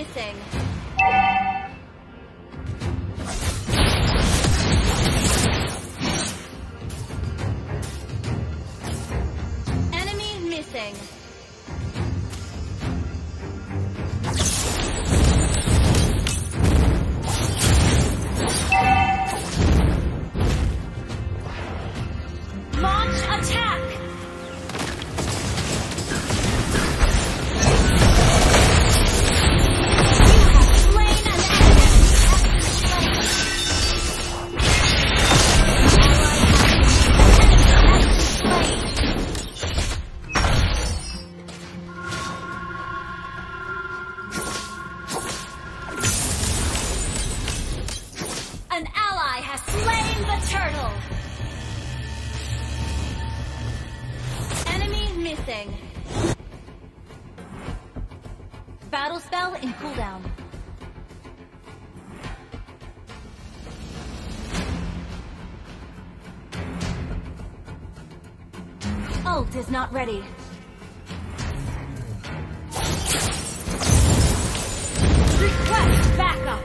missing. Enemy missing. Launch attack! An ally has slain the turtle! Enemy missing. Battle spell in cooldown. Ult is not ready. Request backup!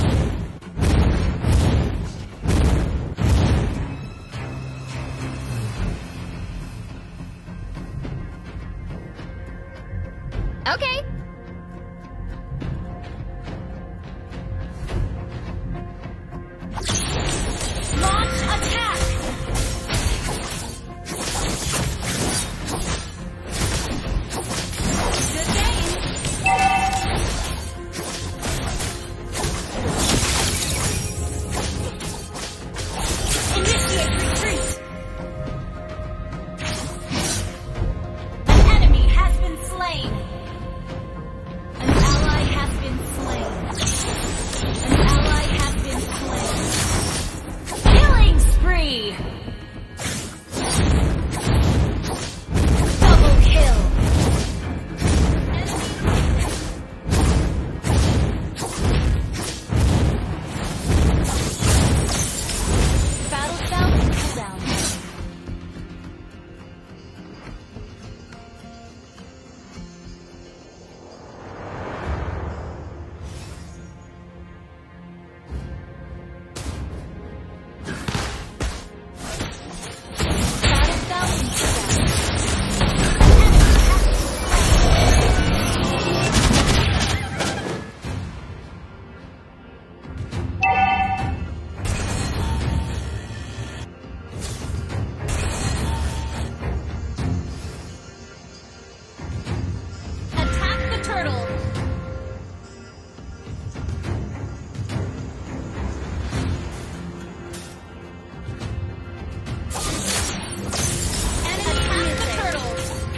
Okay. Launch attack! Good game! Initiate retreat! An enemy has been slain! An ally has been slain. An ally has been slain. Killing spree! Double kill! Battle spell and cooldown. Attack the turtle! Attack the turtle!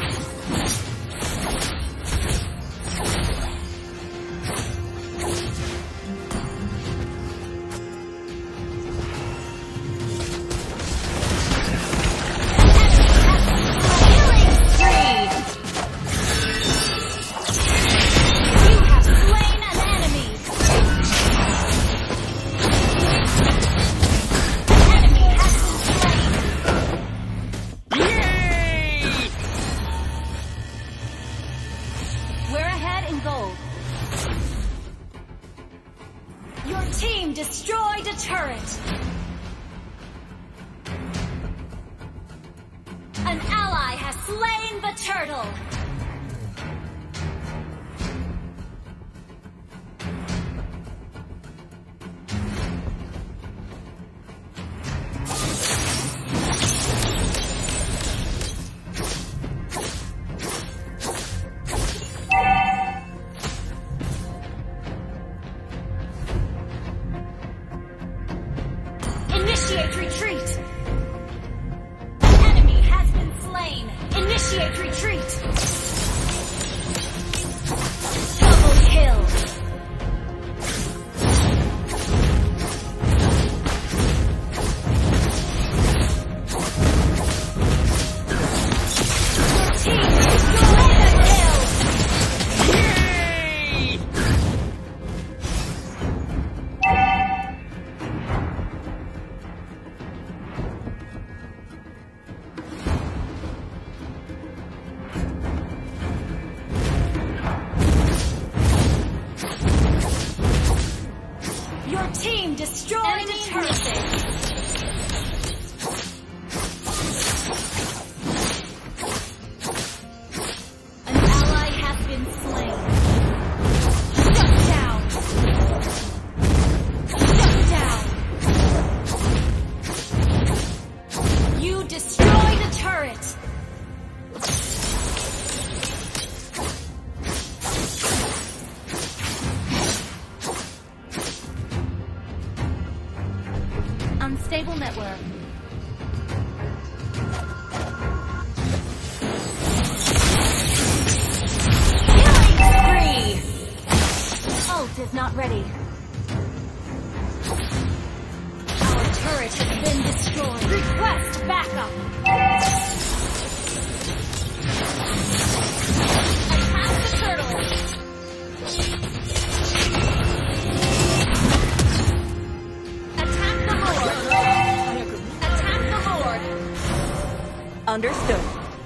Killing spree! You have slain an enemy! An enemy has been slain! We're ahead in gold. Your team destroyed a turret! An ally has slain the turtle! Initiate retreat! An enemy has been slain! Initiate retreat! Double kill! Your team destroyed a kill! destroyed a turret. An ally has been slain. Shut down. Shut down. You destroyed a turret. Unstable network. Killing spree! Ult is not ready. Our turret has been destroyed. Request backup. Attack the turtle. Understood.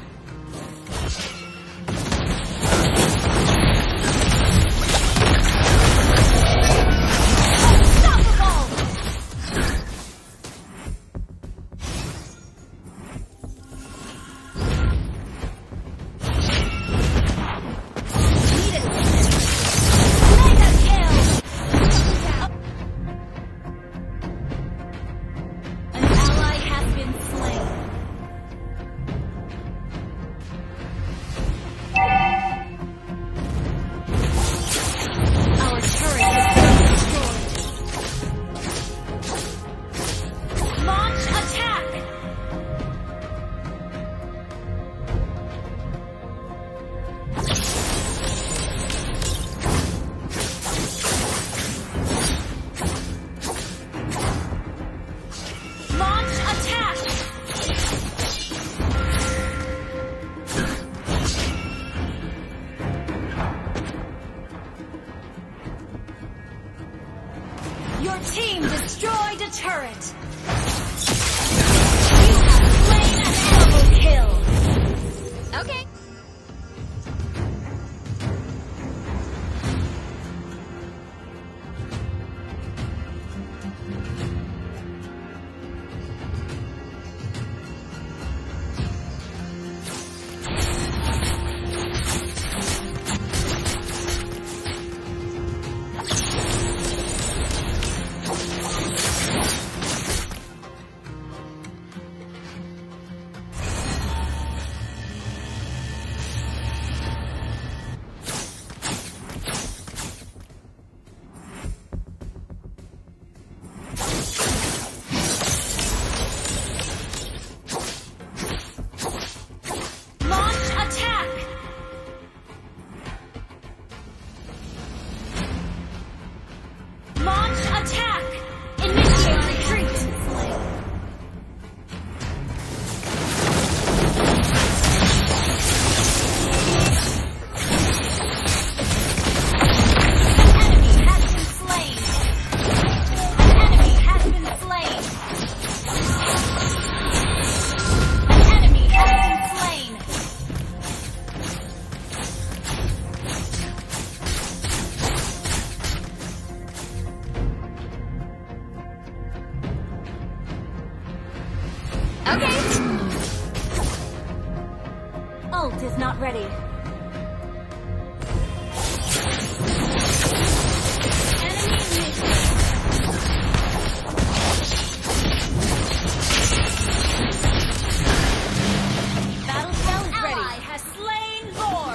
Your team destroyed a turret. You have slain an double kill. Okay. Ult is not ready. Enemy missing. Battle spell is ready. Ally has slain Lord.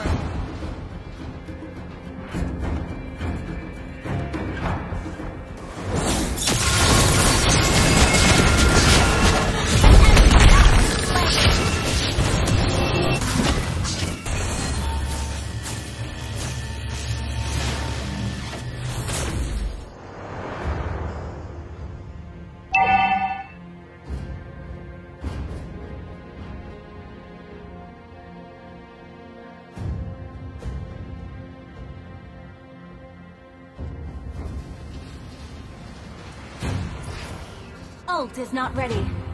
Ult is not ready.